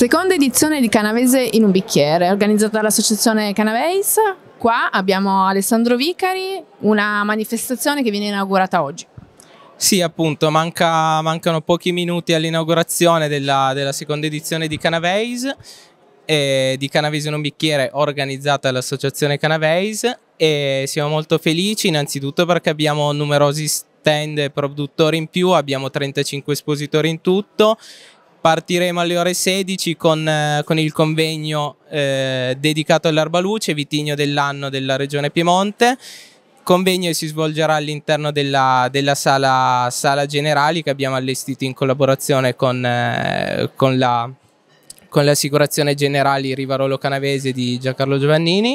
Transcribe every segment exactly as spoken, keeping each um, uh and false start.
Seconda edizione di Canavese in un bicchiere, organizzata dall'associazione Canavese. Qua abbiamo Alessandro Vicari, una manifestazione che viene inaugurata oggi. Sì, appunto, manca, mancano pochi minuti all'inaugurazione della, della seconda edizione di Canavese, e di Canavese in un bicchiere organizzata dall'associazione Canavese, e siamo molto felici innanzitutto perché abbiamo numerosi stand e produttori in più, abbiamo trentacinque espositori in tutto. Partiremo alle ore sedici con, eh, con il convegno eh, dedicato all'Arbaluce, vitigno dell'anno della Regione Piemonte. Convegno che si svolgerà all'interno della, della sala, sala generali che abbiamo allestito in collaborazione con, eh, con la con le assicurazioni generali Rivarolo Canavese di Giancarlo Giovannini,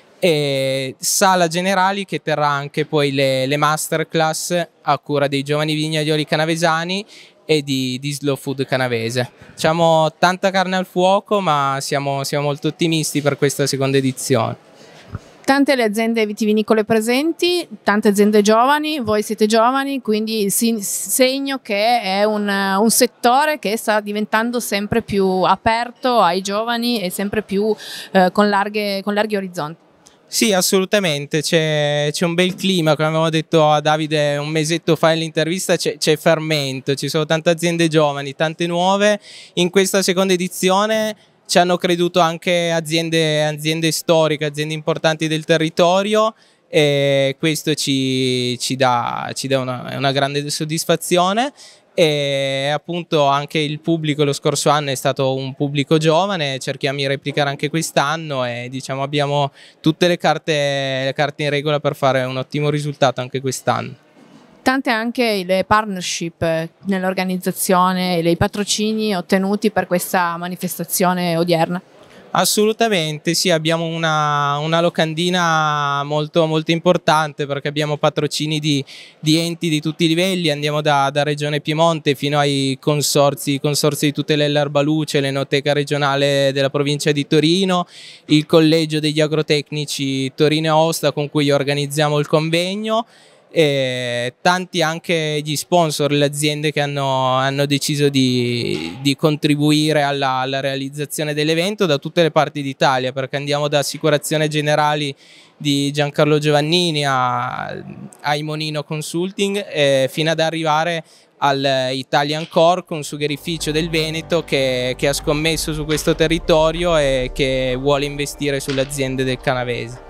e sala generali che terrà anche poi le, le masterclass a cura dei giovani vignaioli canavesani e di, di Slow Food Canavese. Diciamo tanta carne al fuoco, ma siamo, siamo molto ottimisti per questa seconda edizione. Tante le aziende vitivinicole presenti, tante aziende giovani, voi siete giovani, quindi segno che è un, un settore che sta diventando sempre più aperto ai giovani e sempre più eh, con, larghe, con larghi orizzonti. Sì, assolutamente, c'è un bel clima, come avevamo detto a Davide un mesetto fa nell'intervista, c'è fermento, ci sono tante aziende giovani, tante nuove. In questa seconda edizione ci hanno creduto anche aziende, aziende storiche, aziende importanti del territorio, e questo ci, ci dà, ci dà una, una grande soddisfazione. E appunto anche il pubblico lo scorso anno è stato un pubblico giovane, cerchiamo di replicare anche quest'anno e diciamo abbiamo tutte le carte, le carte in regola per fare un ottimo risultato anche quest'anno. Tante anche le partnership nell'organizzazione e i patrocini ottenuti per questa manifestazione odierna. Assolutamente, sì, abbiamo una, una locandina molto, molto importante perché abbiamo patrocini di, di enti di tutti i livelli, andiamo da, da Regione Piemonte fino ai consorzi, consorzi di tutela dell'Arbaluce, l'Enoteca regionale della provincia di Torino, il Collegio degli Agrotecnici Torino e Aosta con cui organizziamo il convegno, e tanti anche gli sponsor, le aziende che hanno, hanno deciso di, di contribuire alla, alla realizzazione dell'evento da tutte le parti d'Italia, perché andiamo da Assicurazione Generali di Giancarlo Giovannini a, a Imonino Consulting eh, fino ad arrivare al Italian Cork, un sugherificio del Veneto che, che ha scommesso su questo territorio e che vuole investire sulle aziende del Canavese.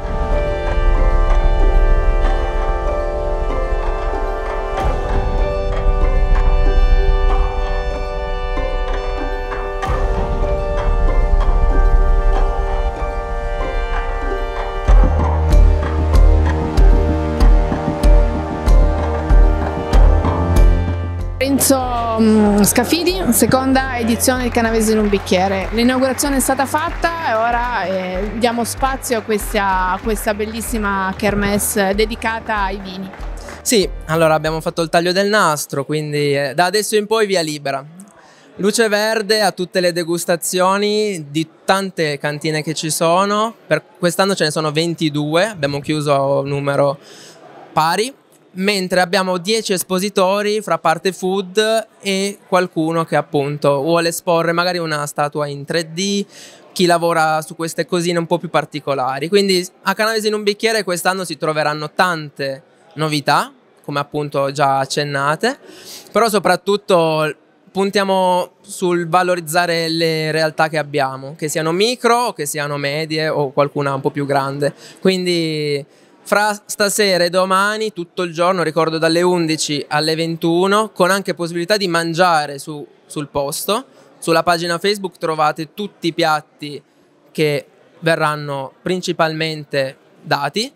Renzo Scafidi, seconda edizione del Canavese in un bicchiere. L'inaugurazione è stata fatta e ora eh, diamo spazio a questa, a questa bellissima kermesse dedicata ai vini. Sì, allora abbiamo fatto il taglio del nastro, quindi eh, da adesso in poi via libera. Luce verde a tutte le degustazioni di tante cantine che ci sono. Per quest'anno ce ne sono ventidue, abbiamo chiuso un numero pari. Mentre abbiamo dieci espositori fra parte food e qualcuno che appunto vuole esporre magari una statua in tre D, chi lavora su queste cosine un po' più particolari. Quindi a Canavese in un bicchiere quest'anno si troveranno tante novità, come appunto già accennate, però soprattutto puntiamo sul valorizzare le realtà che abbiamo, che siano micro o che siano medie o qualcuna un po' più grande. Quindi fra stasera e domani tutto il giorno, ricordo dalle undici alle ventuno, con anche possibilità di mangiare su, sul posto. Sulla pagina Facebook trovate tutti i piatti che verranno principalmente dati.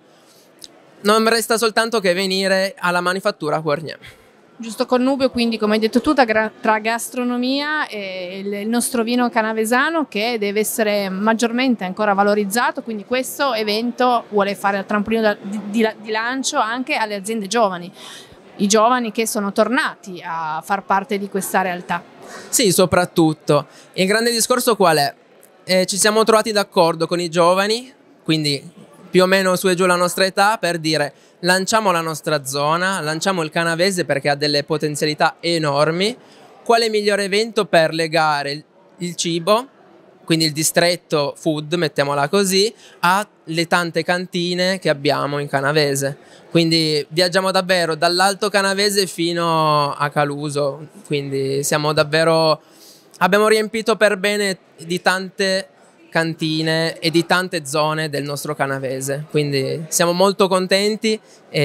Non resta soltanto che venire alla Manifattura Guarnier. Giusto connubio, quindi come hai detto tu, tra gastronomia e il nostro vino canavesano che deve essere maggiormente ancora valorizzato, quindi questo evento vuole fare il trampolino di, di, di lancio anche alle aziende giovani, i giovani che sono tornati a far parte di questa realtà. Sì, soprattutto. Il grande discorso qual è? Eh, ci siamo trovati d'accordo con i giovani, quindi più o meno su e giù la nostra età, per dire lanciamo la nostra zona, lanciamo il Canavese perché ha delle potenzialità enormi. Quale migliore evento per legare il cibo, quindi il distretto food, mettiamola così, alle tante cantine che abbiamo in Canavese. Quindi viaggiamo davvero dall'Alto Canavese fino a Caluso, quindi siamo davvero, abbiamo riempito per bene di tante cantine e di tante zone del nostro Canavese, quindi siamo molto contenti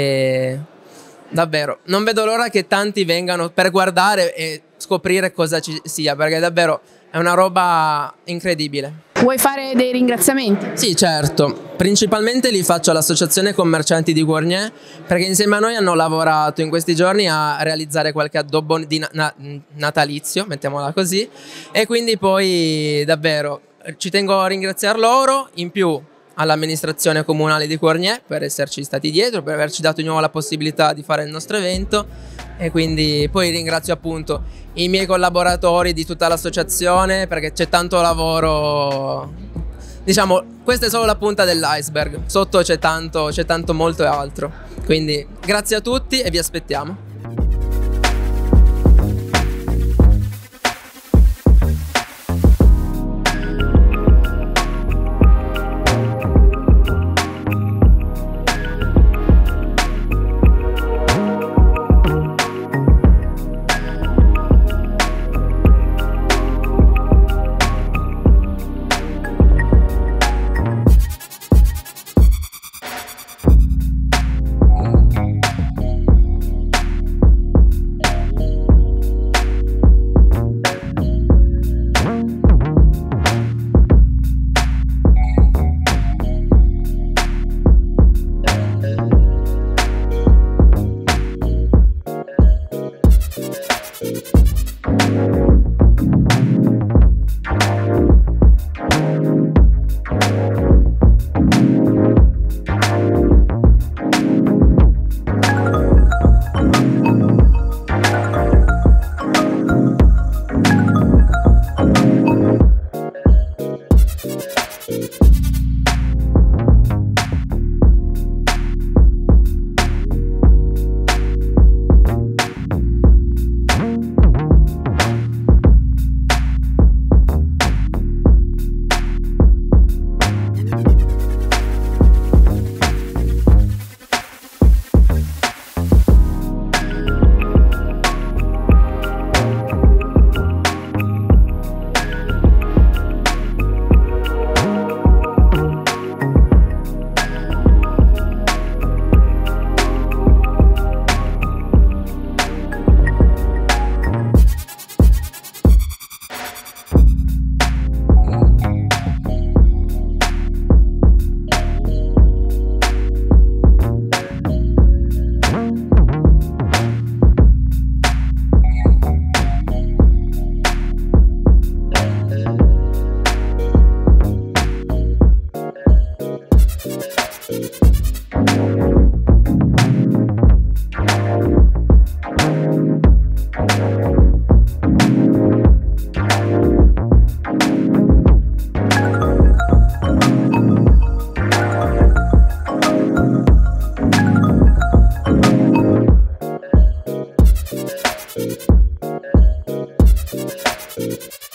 e davvero non vedo l'ora che tanti vengano per guardare e scoprire cosa ci sia, perché davvero è una roba incredibile. Vuoi fare dei ringraziamenti? Sì, certo. Principalmente li faccio all'Associazione Commercianti di Gournay, perché insieme a noi hanno lavorato in questi giorni a realizzare qualche addobbo di na- na- natalizio, mettiamola così, e quindi poi davvero ci tengo a ringraziare loro, in più all'amministrazione comunale di Gournay per esserci stati dietro, per averci dato di nuovo la possibilità di fare il nostro evento, e quindi poi ringrazio appunto i miei collaboratori di tutta l'associazione, perché c'è tanto lavoro, diciamo questa è solo la punta dell'iceberg, sotto c'è tanto, c'è tanto molto e altro, quindi grazie a tutti e vi aspettiamo. Thank you.